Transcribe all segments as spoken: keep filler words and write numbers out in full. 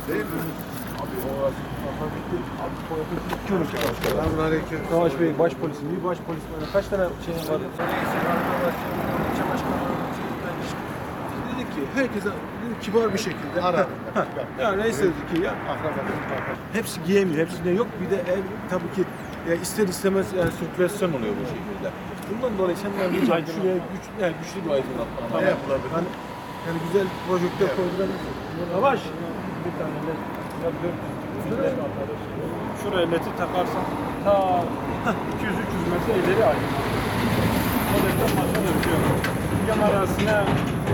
Değil mi? Abi o Selamünaleyküm. Savaş Bey baş polisim, bir baş polis var. Kaç tane şey var? İlçe başkanı dedik ki herkese kibar bir şekilde Aradım. ya neyse dedik ki ya hepsi giyemiyor, hepsinde yok. Bir de ev, tabii ki ya ister istemez yani sirkülasyon oluyor bu şekilde. Bundan dolayı senden ricam şuraya güç, yani güçlü bir aydınlatma. Ne yapılabilir? Yani, yani güzel projektör koydular. Yavaş. Bir tane led. Ya dört yüz. Şuraya ledi takarsan ta iki yüz üç yüz metre ileri aydınlatma. O da maşa yapıyor. Cam arasına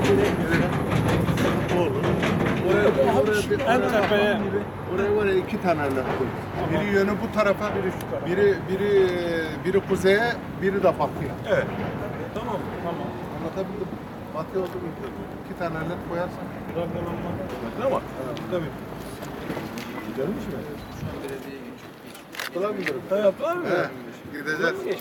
Olur. Oraya, oraya, en tepeye oraya var ya iki tane led koy. Biri yönü bu tarafa, biri şu tarafa. Biri, biri, biri kuzeye, biri de batıya. evet. Tamam, tamam. Anlatabildim mi? Batıya oldu mu? İki tane led koyarsan. Ama tabii. Gidermiş mi? Kıla müdürüm. Ha yaptılar mı? He, gideceğiz.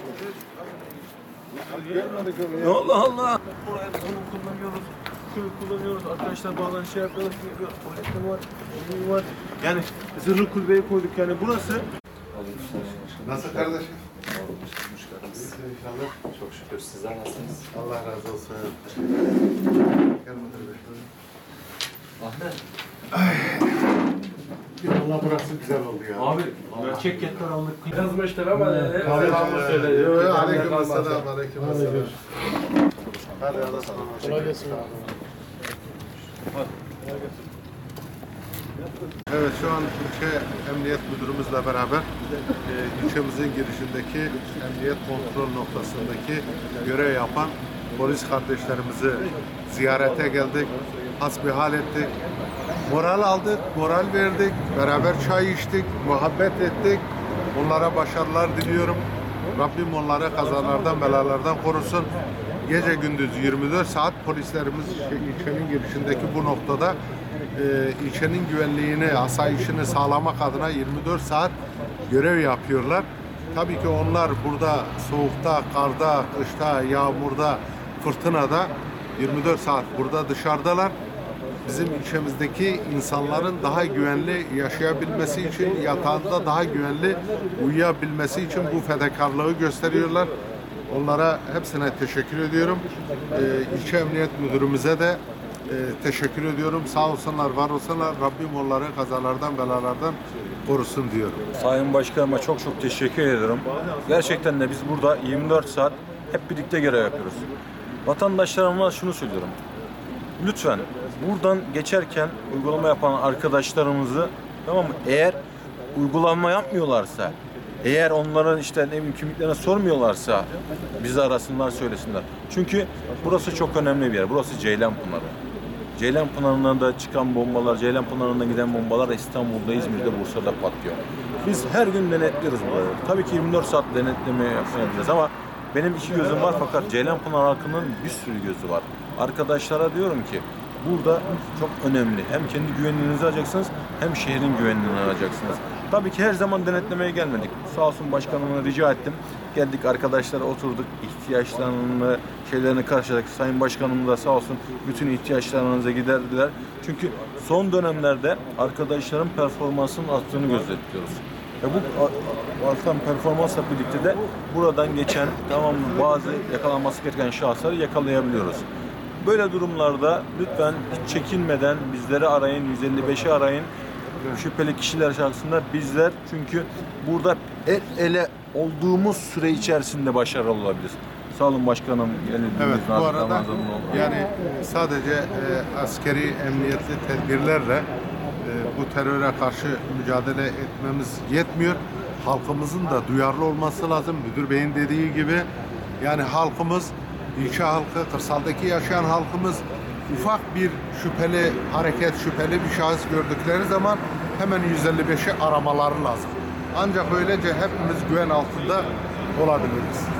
Allah Allah. Buraya bunu kullanıyoruz. Şunu kullanıyoruz. Arkadaşlar bazen şey yapıyoruz. Tuvalette var. Oyun var. Yani zırhlı kulübeyi koyduk yani burası. Nasıl kardeşim? İnşallah. Çok şükür. Sizler nasılsınız? Allah razı olsun. Gel müdür bey. Ahmet. Allah burası güzel oldu ya. Abi ceketler aldık. Yazmıştır ama Selamı söyle. Aleyküm selam. Aleyküm selam. Hadi Allah'a emanet. Kolay gelsin. Evet, şu an ilçe emniyet müdürümüzle beraber e, ilçemizin girişindeki emniyet kontrol noktasındaki görev yapan polis kardeşlerimizi ziyarete geldik, hasbihal ettik, moral aldık, moral verdik, beraber çay içtik, muhabbet ettik. Onlara başarılar diliyorum. Rabbim onları kazalardan, belalardan korusun. Gece gündüz yirmi dört saat polislerimiz ilçenin girişindeki bu noktada e, ilçenin güvenliğini, asayişini sağlamak adına yirmi dört saat görev yapıyorlar. Tabii ki onlar burada soğukta, karda, kışta, yağmurda, fırtınada yirmi dört saat burada dışarıdalar. Bizim ilçemizdeki insanların daha güvenli yaşayabilmesi için, yatağında daha güvenli uyuyabilmesi için bu fedakarlığı gösteriyorlar. Onlara hepsine teşekkür ediyorum. Ee, ilçe emniyet müdürümüze de e, teşekkür ediyorum. Sağ olsunlar, var olsunlar. Rabbim onları kazalardan, belalardan korusun diyorum. Sayın Başkanıma çok çok teşekkür ediyorum. Gerçekten de biz burada yirmi dört saat hep birlikte görev yapıyoruz. Vatandaşlarıma şunu söylüyorum. Lütfen buradan geçerken uygulama yapan arkadaşlarımızı, tamam mı? Eğer uygulama yapmıyorlarsa, eğer onların işte ne bileyim kimliklerine sormuyorlarsa bizi arasınlar, söylesinler. Çünkü burası çok önemli bir yer. Burası Ceylanpınarı. Ceylanpınarı'ndan da çıkan bombalar, Ceylanpınarı'ndan giden bombalar İstanbul'da, İzmir'de, Bursa'da patlıyor. Biz her gün denetliyoruz buraları. Tabii ki yirmi dört saat denetlemeye yapacağız ama benim iki gözüm var fakat Ceylanpınar halkının bir sürü gözü var. Arkadaşlara diyorum ki burada çok önemli. Hem kendi güvenliğinizi alacaksınız hem şehrin güvenliğini alacaksınız. Tabii ki her zaman denetlemeye gelmedik. Sağ olsun başkanıma rica ettim. Geldik arkadaşlara oturduk. İhtiyaçlarını, şeylerini karşıladık. Sayın başkanım da sağ olsun bütün ihtiyaçlarınıza giderdiler. Çünkü son dönemlerde arkadaşların performansının arttığını gözetiyoruz. Ve bu artan performansla birlikte de buradan geçen tamam bazı yakalanması gereken şahısları yakalayabiliyoruz. Böyle durumlarda lütfen hiç çekinmeden bizleri arayın, yüz elli beşi arayın. Şüpheli kişiler şahsında bizler çünkü burada el ele olduğumuz süre içerisinde başarılı olabiliriz. Sağ olun başkanım. Evet, bu arada yani sadece e, askeri emniyetli tedbirlerle e, bu teröre karşı mücadele etmemiz yetmiyor. Halkımızın da duyarlı olması lazım. Müdür Bey'in dediği gibi yani halkımız, ilçe halkı, kırsaldaki yaşayan halkımız ufak bir şüpheli hareket, şüpheli bir şahıs gördükleri zaman hemen yüz elli beşi aramaları lazım. Ancak böylece hepimiz güven altında olabiliriz.